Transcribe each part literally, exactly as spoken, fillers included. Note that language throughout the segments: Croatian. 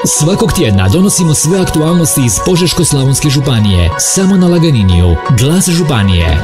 Svakog tjedna donosimo sve aktualnosti iz Požeško-slavonske županije, samo na Laganiniju. Glas županije.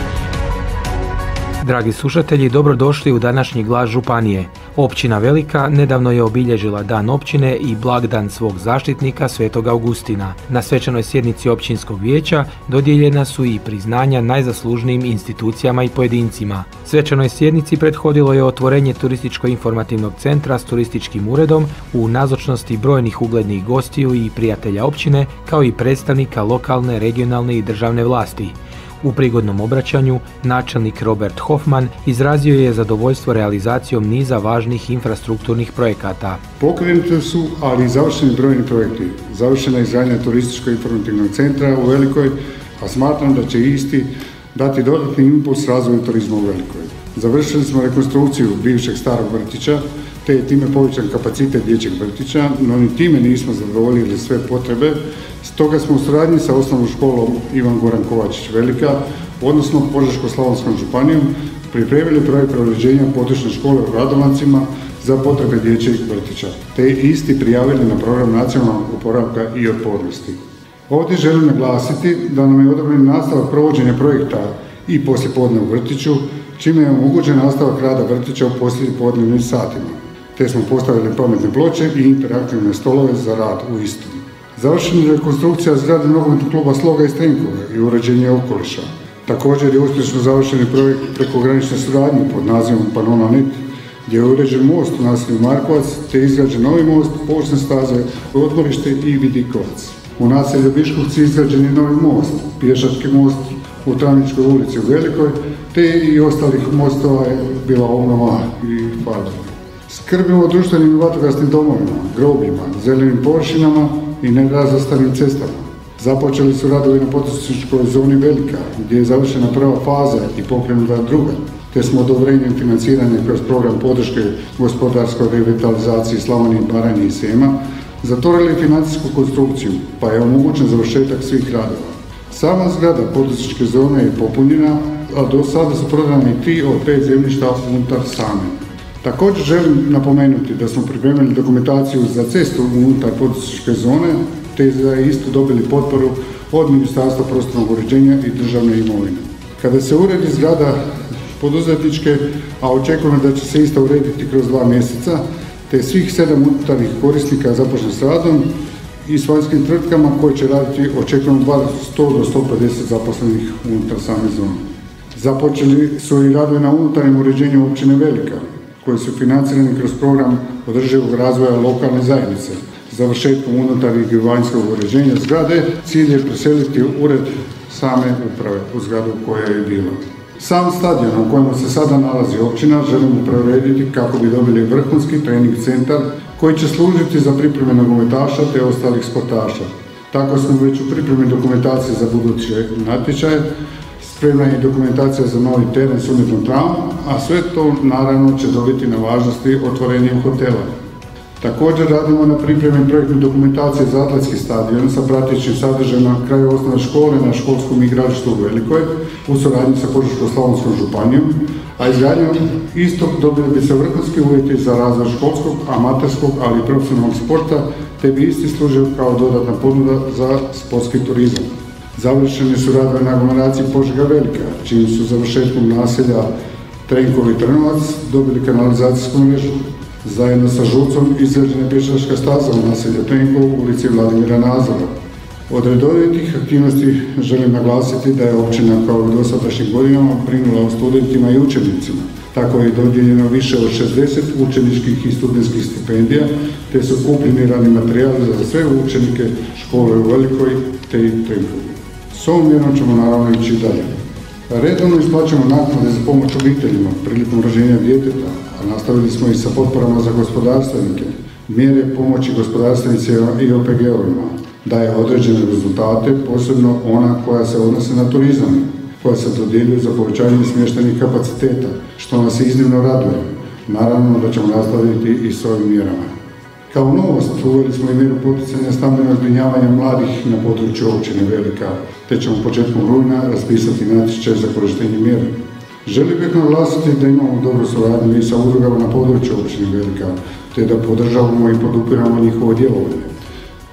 Dragi slušatelji, dobrodošli u današnji Glas županije. Općina Velika nedavno je obilježila Dan općine i blagdan svog zaštitnika Svetog Augustina. Na svečanoj sjednici općinskog vijeća dodijeljena su i priznanja najzaslužnijim institucijama i pojedincima. Svečanoj sjednici prethodilo je otvorenje turističko-informativnog centra s turističkim uredom u nazočnosti brojnih uglednih gostiju i prijatelja općine, kao i predstavnika lokalne, regionalne i državne vlasti. U prigodnom obraćanju načelnik Robert Hoffman izrazio je zadovoljstvo realizacijom niza važnih infrastrukturnih projekata. Pokrenuti su, ali i završeni brojni projekti. Završena je izgradnja turističko-informativnog centra u Velikoj, a smatram da će isti dati dodatni impuls razvoju turizma u Velikoj. Završili smo rekonstrukciju bivšeg starog vrtića, te je time povećan kapacitet dječjeg vrtića, no ni time nismo zadovoljili sve potrebe. Stoga smo u suradnji sa osnovnom školom Ivan Goran Kovačić Velika, odnosno Požeško-slavonskom županijom, pripremili projekt preuređenja područne škole u Radovancima za potrebe dječjeg vrtića, te isti prijavili na program nacionalnog oporavka i otpornosti. Ovdje želim naglasiti da nam je odobren nastavak provođenja projekta i poslijepodne u vrtiću, čime je omogućen nastavak rada vrtića u poslijepodnevnim satima, te smo postavili pametne ploče i interaktivne stolove za rad u istom. Završena je rekonstrukcija zgrade nogometnog kluba Sloga iz Trenkove i uređenje okoliša. Također je uspješno završeni projekt prekogranične suradnje pod nazivom Panona Net, gdje je uređen most u naselju Markovac, te izgrađen novi most, površne staze, odmorište i vidikovac. U naselju Biškovci izgrađen je novi most, pješački most u Travničkoj ulici u Velikoj, te i ostalih mostova je bila obnova i farba. Skrbimo o društvenim i vatrogasnim domovima, grobljima, zelenim površinama i nerazvrstanim cestama. Započeli su radovi na poduzetničkoj zoni Velika, gdje je završena prva faza i pokrenuta druga, te smo odobrenjem financiranja kroz program podrške gospodarskoj revitalizaciji Slavonije, Baranje i Srijema zatvorili financijsku konstrukciju, pa je omogućen završetak svih radova. Sama zgrada poduzetničke zone je popunjena, a do sada su prodani tri od pet zemljišta unutar same. Također želim napomenuti da smo pripremili dokumentaciju za cestu unutar poduzetničke zone, te za istu dobili potporu od Ministarstva prostornog uređenja i državne imovine. Kada se uredi zgrada poduzetničke, a očekujemo da će se ista urediti kroz dva mjeseca, te svih sedam unutarnjih korisnika započne s radom i s vanjskim tvrtkama koje će raditi, očekujemo sto do sto pedeset zaposlenih unutar same zone. Započeli su i radovi na unutarnjem uređenju općine Velika, koji su financirani kroz program održivog razvoja lokalne zajednice. Završetkom unutarnjeg i vanjskog uređenja zgrade cilj je preseliti ured same uprave u zgradu koja je bila. Sam stadion u kojem se sada nalazi općina želimo preurediti kako bi dobili vrhunski trening centar koji će služiti za pripreme nogometaša te ostalih sportaša. Tako smo već u pripremi dokumentacije za buduće natječaje. Spremna je dokumentacija za novi teren s umjetnom travom, a sve to naravno će dobiti na važnosti otvorenjem hotela. Također radimo na pripremi projektne dokumentacije za atletski stadion sa pratećim sadržajem na kraju osnovne škole na školskom igralištu u Velikoj u suradnji sa Požeško-slavonskom županijom, a izgradnjom istog dobili bi se vrhunski uvjeti za razvoj školskog, amaterskog, ali i profesionalnog sporta, te bi isti služio kao dodatna ponuda za sportski turizam. Završeni su radovi na aglomeraciji Požega Velika, čijim su završetkom naselja Trenkovi i Trnovac dobili kanalizacijsku mrežu. Zajedno sa Žucom izgrađena pješačka staza u naselju Trenkovo u ulici Vladimira Nazora. Od redovitih aktivnosti želim naglasiti da je općina kao i dosadašnjih godinama brinula o studentima i učenicima. Tako je dodijeljeno više od šezdeset učeničkih i studentskih stipendija, te su kupljeni radni materijali za sve učenike škole u Velikoj te i Trenkovu. S ovom mjerom ćemo naravno ići dalje. Redovno isplaćamo naknade za pomoć obiteljima prilikom rođenja djeteta, a nastavili smo i sa potporama za gospodarstvenike. Mjere pomoći gospodarstvenicima i O P G-ovima daje određene rezultate, posebno ona koja se odnose na turizam, koja se dodjeljuju za povećanje smještajnih kapaciteta, što nas iznimno raduje. Naravno da ćemo nastaviti i s ovim mjerama. Kao novost uveli smo i mjeru poticanja stambenog zbrinjavanja mladih na području općine Velika, te ćemo početkom rujna raspisati natječaj za korištenje mjere. Želio bih naglasiti da imamo dobru suradnju i sa udrugama na području općine Velika, te da podržavamo i podupiramo njihovo djelovanje.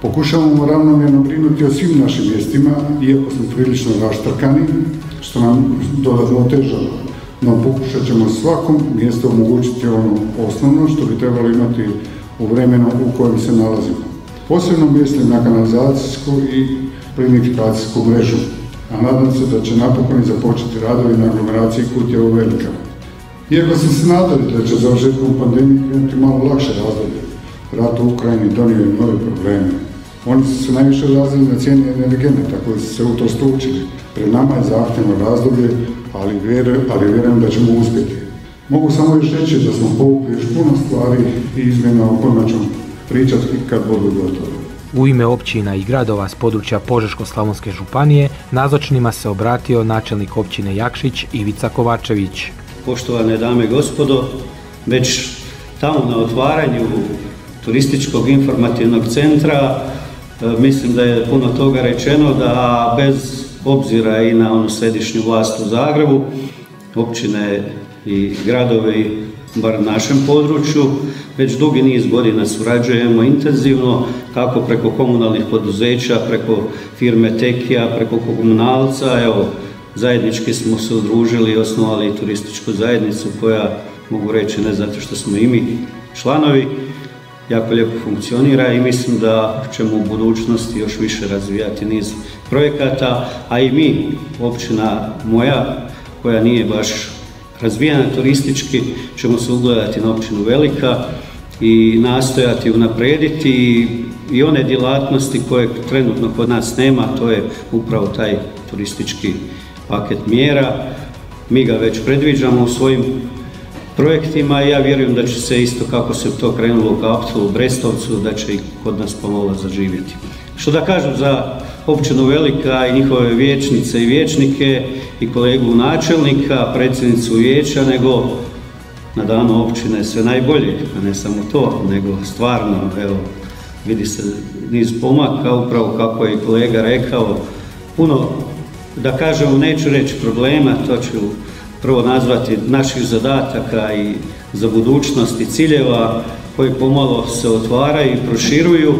Pokušavamo ravnomjerno brinuti o svim našim mjestima, iako smo prilično raštrkani, što nam dodatno otežava. No pokušat ćemo svakom mjestu omogućiti ono osnovno što bi trebalo imati u vremenu u kojem se nalazimo. Posebno mislim na kanalizacijsku i plinifikacijsku mrežu, a nadam se da će napokon i započeti radovi na aglomeraciji Kutjevo Velika. Iako smo se nadali da će završetkom pandemije krenuti malo lakše razdoblje, rat u Ukrajini donio je nove probleme. Oni su se najviše odrazili na cijene energenata koji su se utrostručili. Pred nama je zahtjevno razdoblje, ali vjerujem, ali vjerujem da ćemo uspjeti. Mogu samo još reći da smo povukli još puno stvari i izmjena o kojima ćemo pričati kad budu gotovi. U ime općina i gradova s područja Požeško-slavonske županije nazočnima se obratio načelnik općine Jakšić Ivica Kovačević. Poštovane dame i gospodo, već tamo na otvaranju turističkog informativnog centra mislim da je puno toga rečeno, da bez obzira i na onu središnju vlast u Zagrebu, općine i gradovi, bar na našem području, već dugi niz godina surađujemo intenzivno, kako preko komunalnih poduzeća, preko firme Tekija, preko komunalca. Evo, zajednički smo se udružili i osnovali turističku zajednicu koja, mogu reći, ne zato što smo i mi članovi, jako lijepo funkcionira i mislim da ćemo u budućnosti još više razvijati niz projekata, a i mi, općina moja, koja nije baš razvijena turistički, ćemo se ugledati na općinu Velika i nastojati unaprijediti i one djelatnosti koje trenutno kod nas nema, to je upravo taj turistički paket mjera. Mi ga već predviđamo u svojim projektima i ja vjerujem da će se isto kako se to krenulo u Kaptolu, u Brestovcu, da će i kod nas pomalo zaživjeti. Što da kažem za općinu Velika i njihove vijećnice i vijećnike i kolegu načelnika, predsjednicu vijeća, nego na danu općine sve najbolje, a ne samo to, nego stvarno, evo, vidi se niz pomaka, upravo kako je i kolega rekao, puno, da kažemo, neću reći problema, to ću prvo nazvati naših zadataka i za budućnost i ciljeva koji pomalo se otvaraju i proširuju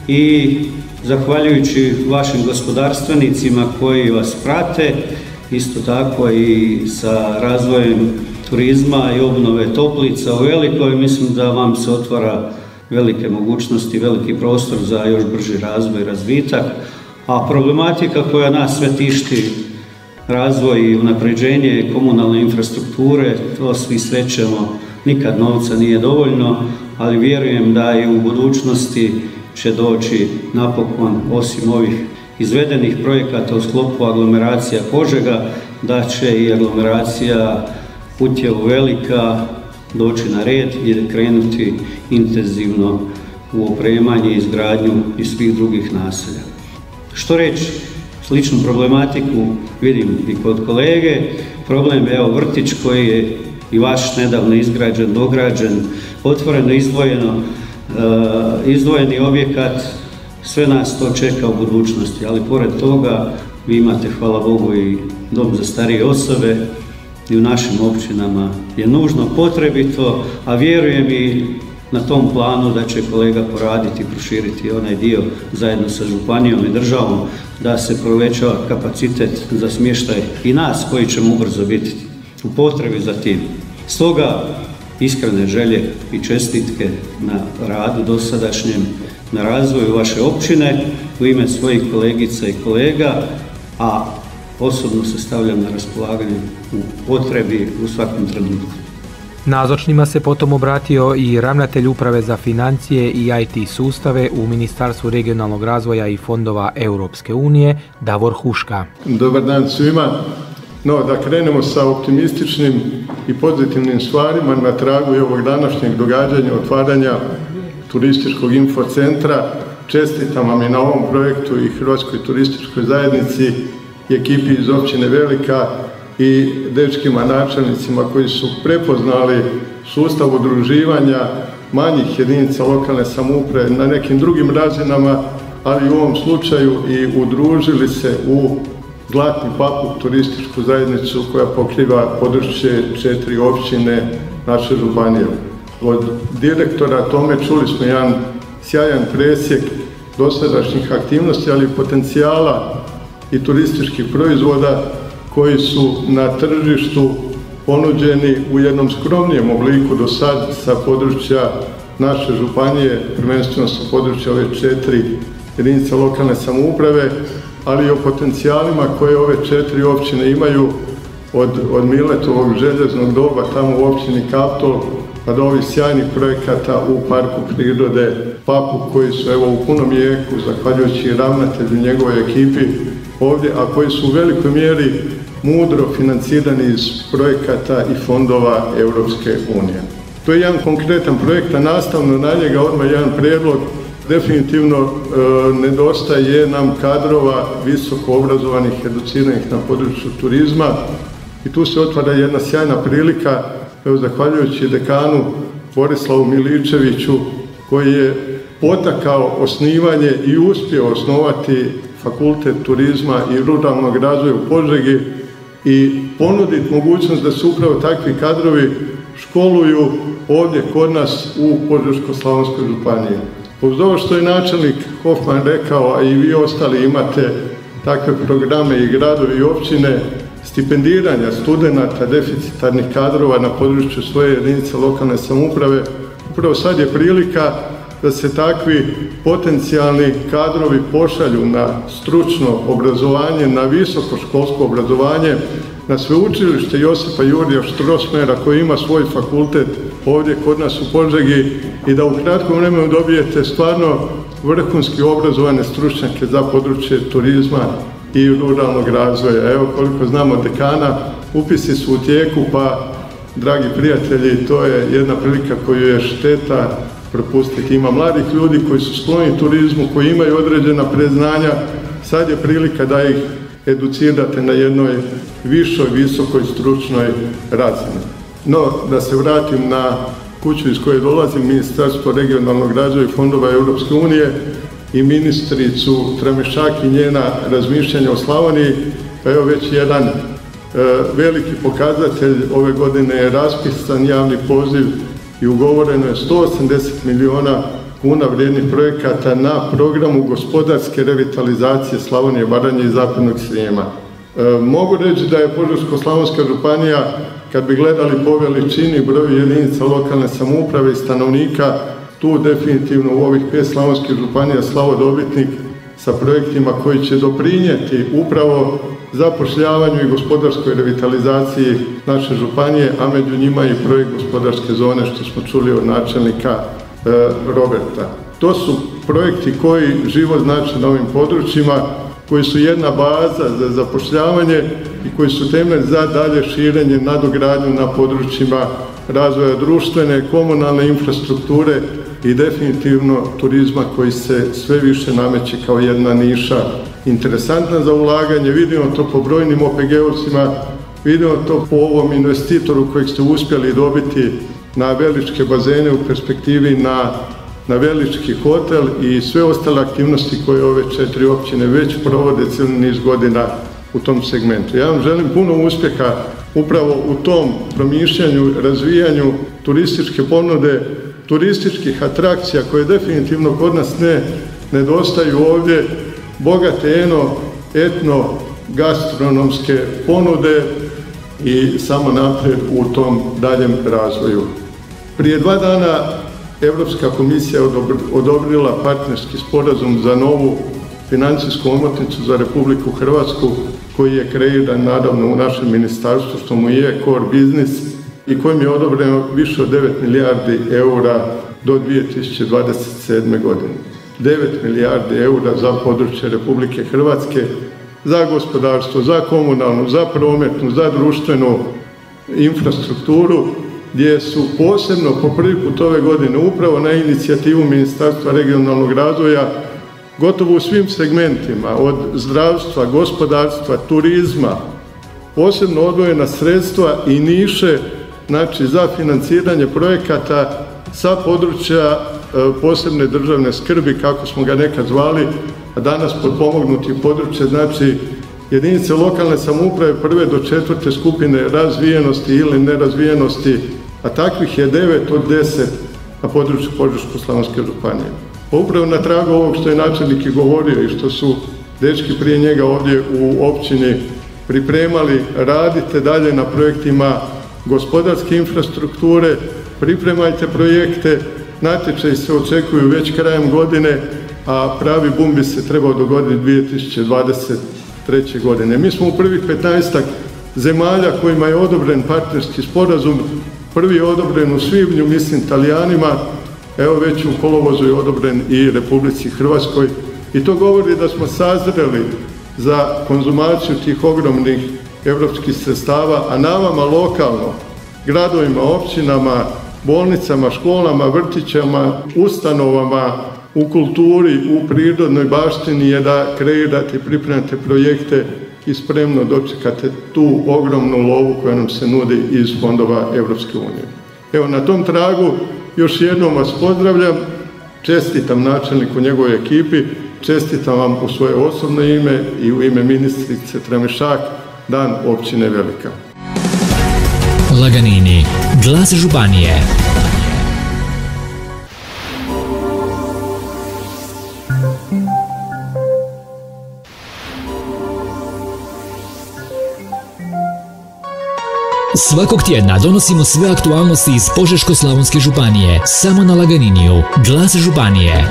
i zahvaljujući vašim gospodarstvenicima koji vas prate, isto tako i sa razvojem turizma i obnove toplica u Velikoj, mislim da vam se otvara velike mogućnosti, veliki prostor za još brži razvoj i razvitak, a problematika koja nas sve tišti, razvoj i unapređenje komunalne infrastrukture, to svi srećemo, nikad novca nije dovoljno, ali vjerujem da i u budućnosti će doći napokon, osim ovih izvedenih projekata u sklopu aglomeracija Požega, da će i aglomeracija Kutjevo Velika doći na red i krenuti intenzivno u opremanje i izgradnju i svih drugih naselja. Što reći? Sličnu problematiku vidim i kod kolege. Problem je, evo, vrtić koji je i vaš nedavno izgrađen, dograđen, otvoreno, izdvojeno, e, izdvojeni objekat, sve nas to čeka u budućnosti, ali pored toga vi imate, hvala Bogu, i dom za starije osobe i u našim općinama je nužno potrebito, a vjerujem i na tom planu da će kolega poraditi i proširiti onaj dio zajedno sa županijom i državom, da se povećava kapacitet za smještaj i nas koji ćemo ubrzo biti u potrebi za tim. Stoga iskrene želje i čestitke na radu dosadašnjem, na razvoju vaše općine u ime svojih kolegica i kolega, a osobno se stavljam na raspolaganje u potrebi u svakom trenutku. Nazočnima se potom obratio i ravnatelj Uprave za financije i I T sustave u Ministarstvu regionalnog razvoja i fondova Europske unije, Davor Huška. Dobar dan svima. No, da krenemo sa optimističnim i pozitivnim stvarima na tragu i ovog današnjeg događanja otvaranja turističkog infocentra. Čestitam vam i na ovom projektu i Hrvatskoj turističkoj zajednici i ekipi iz općine Velika i dečkima načelnicima koji su prepoznali sustav udruživanja manjih jedinica lokalne samouprave na nekim drugim razinama, ali u ovom slučaju i udružili se u Zlatni papuk turističku zajednicu koja pokriva područje četiri općine naše županije. Od direktora Tome čuli smo jedan sjajan presjek dosadašnjih aktivnosti, ali i potencijala i turističkih proizvoda koji su na tržištu ponuđeni u jednom skromnijem obliku do sad sa područja naše županije, prvenstveno sa područja ove četiri jedinice lokalne samouprave, ali i o potencijalima koje ove četiri općine imaju od, od Miletovog željeznog doba tamo u općini Kaptol pa do ovih sjajnih projekata u Parku prirode Papuk koji su evo u punom jeku, zahvaljujući ravnatelju i njegovoj ekipi ovdje, a koji su u velikoj mjeri mudro financirani iz projekata i fondova Europske unije. To je jedan konkretan projekt, a nastavno na njega odmah jedan prijedlog. Definitivno e, nedostaje nam kadrova visoko obrazovanih, educiranih na području turizma i tu se otvara jedna sjajna prilika, evo zahvaljujući dekanu Borislavu Miličeviću koji je potakao osnivanje i uspio osnovati Fakultet turizma i ruralnog razvoja u Požegi i ponuditi mogućnost da se upravo takvi kadrovi školuju ovdje kod nas u Požeško-slavonskoj županiji. Uz ovo što je načelnik Hoffman rekao, a i vi ostali imate takve programe i gradovi i općine, stipendiranja studenata deficitarnih kadrova na području svoje jedinice lokalne samouprave, upravo sad je prilika da se takvi potencijalni kadrovi pošalju na stručno obrazovanje, na visokoškolsko obrazovanje, na sveučilište Josipa Jurja Strossmayera koji ima svoj fakultet ovdje kod nas u Požegi i da u kratkom vremenu dobijete stvarno vrhunski obrazovane stručnjake za područje turizma i ruralnog razvoja. Evo koliko znamo dekana, upisi su u tijeku, pa dragi prijatelji, to je jedna prilika koju je šteta propustiti. Ima mladih ljudi koji su skloni turizmu, koji imaju određena predznanja, sad je prilika da ih educirate na jednoj višoj, visokoj stručnoj razini. No, da se vratim na kuću iz koje dolazim, Ministarstvo regionalnog razvoja i fondova Europske unije i ministricu Tramišak i njena razmišljanja o Slavoniji, pa evo već jedan e, veliki pokazatelj ove godine je raspisan javni poziv i ugovoreno je sto osamdeset milijuna kuna vrijednih projekata na programu gospodarske revitalizacije Slavonije, Baranje i Zapadnog Srijema. E, mogu reći da je Požeško-slavonska županija, kad bi gledali po veličini, broju jedinica lokalne samouprave i stanovnika, tu definitivno u ovih pet slavonskih županija slavodobitnik sa projektima koji će doprinijeti upravo zapošljavanju i gospodarskoj revitalizaciji naše županije, a među njima i projekt gospodarske zone što smo čuli od načelnika e, Roberta. To su projekti koji život znače na ovim područjima, koji su jedna baza za zapošljavanje i koji su temelj za dalje širenje, nadogradnju na područjima razvoja društvene, komunalne infrastrukture i definitivno turizma koji se sve više nameće kao jedna niša interesantna za ulaganje. Vidimo to po brojnim O P G ovcima, vidimo to po ovom investitoru kojeg ste uspjeli dobiti na Veličke bazene, u perspektivi na, na Velički hotel i sve ostale aktivnosti koje ove četiri općine već provode cijeli niz godina u tom segmentu. Ja vam želim puno uspjeha upravo u tom promišljanju, razvijanju turističke ponude, turističkih atrakcija koje definitivno kod nas ne nedostaju ovdje, bogate eno, etno, gastronomske ponude i samo naprijed u tom daljem razvoju. Prije dva dana Europska komisija odobrila partnerski sporazum za novu financijsku omotnicu za Republiku Hrvatsku koji je kreiran naravno u našem ministarstvu što mu je core business i kojim je odobreno više od devet milijardi eura do dvije tisuće dvadeset sedme. godine. devet milijardi eura za područje Republike Hrvatske, za gospodarstvo, za komunalnu, za prometnu, za društvenu infrastrukturu, gdje su posebno po prvi put ove godine upravo na inicijativu Ministarstva regionalnog razvoja gotovo u svim segmentima, od zdravstva, gospodarstva, turizma, posebno odvojena sredstva i niše, znači za financiranje projekata sa područja e, posebne državne skrbi, kako smo ga nekad zvali, a danas potpomognuti područje, znači jedinice lokalne samouprave prve do četvrte skupine razvijenosti ili nerazvijenosti, a takvih je devet od deset na području Požeško-slavonske županije. Pa upravo na tragu ovog što je načelnik i govorio i što su dečki prije njega ovdje u općini pripremali, radite dalje na projektima gospodarske infrastrukture, pripremajte projekte, natječaji se očekuju već krajem godine, a pravi bum bi se trebao dogoditi dvije tisuće dvadeset treće. godine. Mi smo u prvih petnaestak zemalja kojima je odobren partnerski sporazum, prvi je odobren u svibnju, mislim Talijanima, evo već u kolovozu je odobren i Republici Hrvatskoj i to govori da smo sazreli za konzumaciju tih ogromnih europskih sredstava, a na vama lokalno, gradovima, općinama, bolnicama, školama, vrtićama, ustanovama, u kulturi, u prirodnoj baštini je da kreirate i pripremate projekte i spremno dočekate tu ogromnu lovu koja nam se nudi iz fondova Europske unije. Evo, na tom tragu još jednom vas pozdravljam, čestitam načelniku njegove ekipi, čestitam vam u svoje osobno ime i u ime ministrice Tramišak Dan općine Velika. Laganini, glas županije. Svakog tjedna donosimo sve aktualnosti iz Požeško-slavonske županije, samo na Laganiniju, glas županije.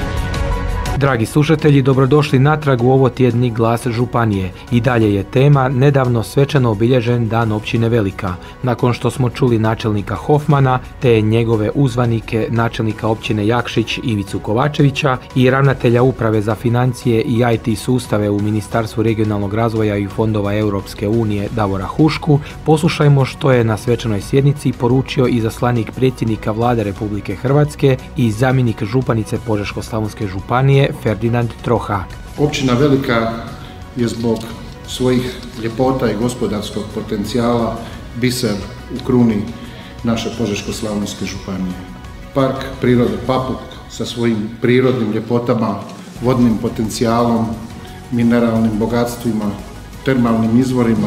Dragi slušatelji, dobrodošli natrag u ovo tjedni Glas županije. I dalje je tema nedavno svečano obilježen Dan općine Velika. Nakon što smo čuli načelnika Hofmana te njegove uzvanike, načelnika općine Jakšić Ivicu Kovačevića i ravnatelja uprave za financije i I T sustave u Ministarstvu regionalnog razvoja i fondova Europske unije Davora Hušku, poslušajmo što je na svečanoj sjednici poručio i zaslanik predsjednika Vlade Republike Hrvatske i zamjenik županice Požeško-slavonske županije Ferdinand Troha. Općina Velika je zbog svojih ljepota i gospodarskog potencijala biser u kruni naše Požeško-slavonske županije. Park prirode Papuk sa svojim prirodnim ljepotama, vodnim potencijalom, mineralnim bogatstvima, termalnim izvorima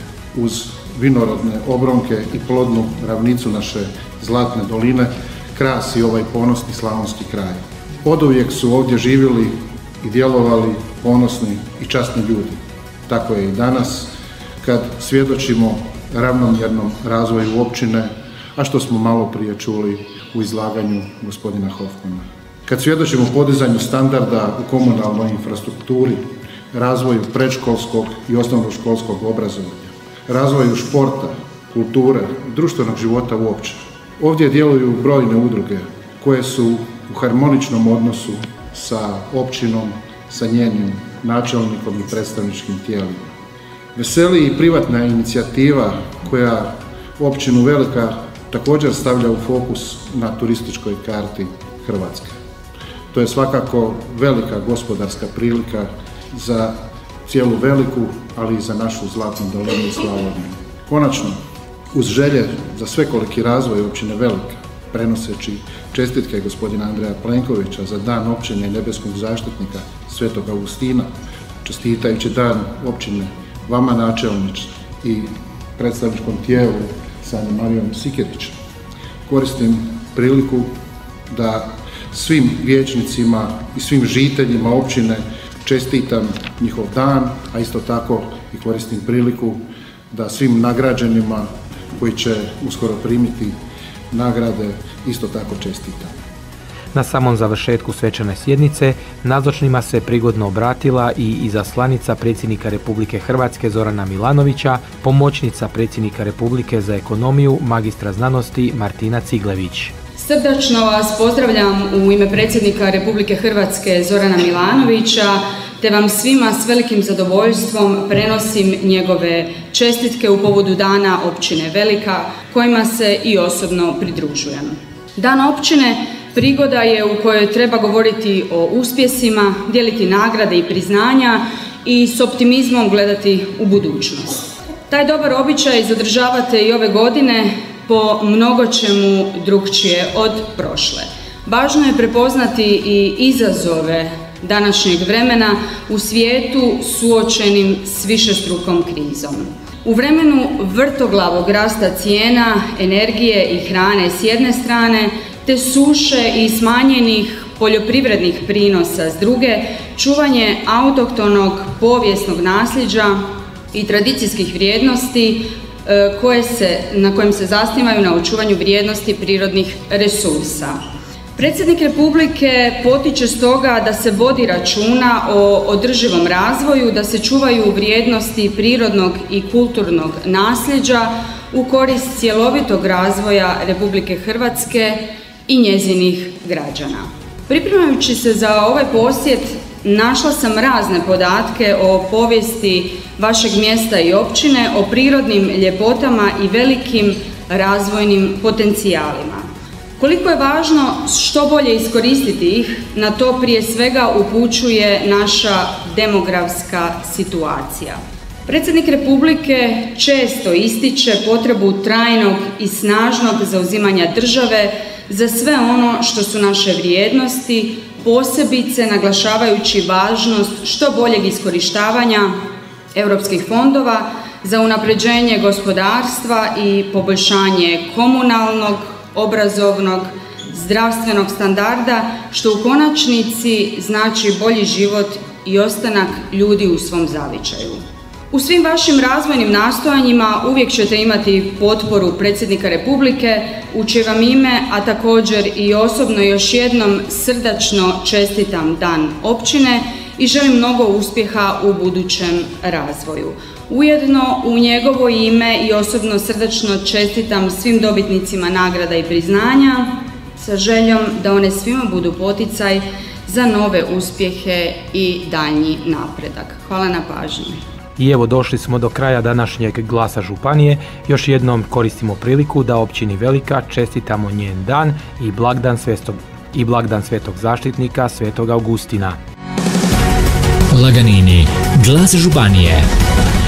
uz vinorodne obronke i plodnu ravnicu naše Zlatne doline krasi ovaj ponosni slavonski kraj. Oduvijek su ovdje živjeli i djelovali ponosni i časni ljudi. Tako je i danas kad svjedočimo ravnomjernom razvoju općine, a što smo malo prije čuli u izlaganju gospodina Hofmana. Kad svjedočimo podizanju standarda u komunalnoj infrastrukturi, razvoju predškolskog i osnovnoškolskog obrazovanja, razvoju športa, kulture, društvenog života uopće. Ovdje djeluju brojne udruge koje su u harmoničnom odnosu sa općinom, sa njenim načelnikom i predstavničkim tijelima. Veseli i privatna inicijativa koja općinu Velika također stavlja u fokus na turističkoj karti Hrvatske. To je svakako velika gospodarska prilika za cijelu Veliku, ali i za našu Zlatnu dolinu i Slavoniju. Konačno, uz želje za svekoliki razvoj općine Velika, prenoseći čestitke gospodina Andreja Plenkovića za Dan općine i nebeskog zaštitnika Svetog Augustina, čestitajući Dan općine vama načelnič i predstavničkom tijelu sa Anom Marijom Sikirić. Koristim priliku da svim vijećnicima i svim žiteljima općine čestitam njihov dan, a isto tako i koristim priliku da svim nagrađenima koji će uskoro primiti nagrade isto tako čestitam. Na samom završetku svečane sjednice nazočnima se prigodno obratila i izaslanica predsjednika Republike Hrvatske Zorana Milanovića, pomoćnica predsjednika Republike za ekonomiju, magistra znanosti Martina Ciglević. Srdačno vas pozdravljam u ime predsjednika Republike Hrvatske Zorana Milanovića, te vam svima s velikim zadovoljstvom prenosim njegove čestitke u povodu Dana općine Velika, kojima se i osobno pridružujem. Dan općine prigoda je u kojoj treba govoriti o uspjesima, dijeliti nagrade i priznanja i s optimizmom gledati u budućnost. Taj dobar običaj zadržavate i ove godine po mnogo čemu drukčije od prošle. Važno je prepoznati i izazove današnjeg vremena u svijetu suočenim s višestrukom krizom. U vremenu vrtoglavog rasta cijena, energije i hrane s jedne strane, te suše i smanjenih poljoprivrednih prinosa s druge, čuvanje autohtonog povijesnog nasljeđa i tradicijskih vrijednosti koje se, na kojem se zasnivaju na očuvanju vrijednosti prirodnih resursa. Predsjednik Republike potiče stoga da se vodi računa o održivom razvoju, da se čuvaju vrijednosti prirodnog i kulturnog nasljeđa u korist cjelovitog razvoja Republike Hrvatske i njezinih građana. Pripremajući se za ovaj posjet, našla sam razne podatke o povijesti vašeg mjesta i općine, o prirodnim ljepotama i velikim razvojnim potencijalima. Koliko je važno što bolje iskoristiti ih, na to prije svega upućuje naša demografska situacija. Predsjednik Republike često ističe potrebu trajnog i snažnog zauzimanja države za sve ono što su naše vrijednosti, posebice naglašavajući važnost što boljeg iskorištavanja europskih fondova za unapređenje gospodarstva i poboljšanje komunalnog, obrazovnog, zdravstvenog standarda, što u konačnici znači bolji život i ostanak ljudi u svom zavičaju. U svim vašim razvojnim nastojanjima uvijek ćete imati potporu Predsjednika Republike, u čije vam ime, a također i osobno još jednom srdačno čestitam Dan općine i želim mnogo uspjeha u budućem razvoju. Ujedno u njegovo ime i osobno srdačno čestitam svim dobitnicima nagrada i priznanja sa željom da one svima budu poticaj za nove uspjehe i daljnji napredak. Hvala na pažnji. I evo došli smo do kraja današnjeg Glasa županije. Još jednom koristimo priliku da općini Velika čestitamo njen dan i blagdan svetog, i blagdan svetog zaštitnika Svetog Augustina. Laganini, Glas županije.